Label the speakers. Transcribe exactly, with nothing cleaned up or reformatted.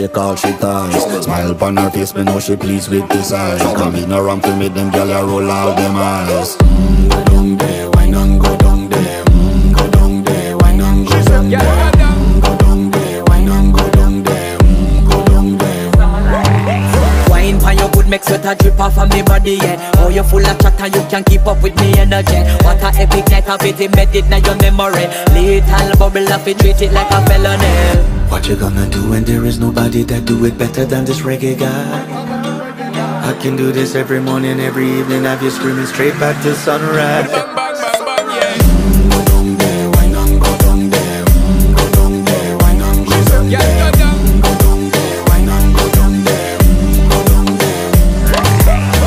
Speaker 1: She call she ties. Smile upon her face, me know she pleased with this eyes. Come in around to make them gyal a roll out them eyes. Mm, go down there, wine and go down there. Mm, go down there, wine and go down there. Mm, go down there, wine and go down there. Mm, go down there.
Speaker 2: Wine pan your good make sweat a drip off of me body, yeah. Oh, you full of chat and you can keep up with me energy. What a epic night of it, embedded in your memory. Little bubble of it, treat it like a felony.
Speaker 1: What you gonna do when there is nobody that do it better than this reggae guy? I can do this every morning, every evening, have you screaming straight back to sunrise.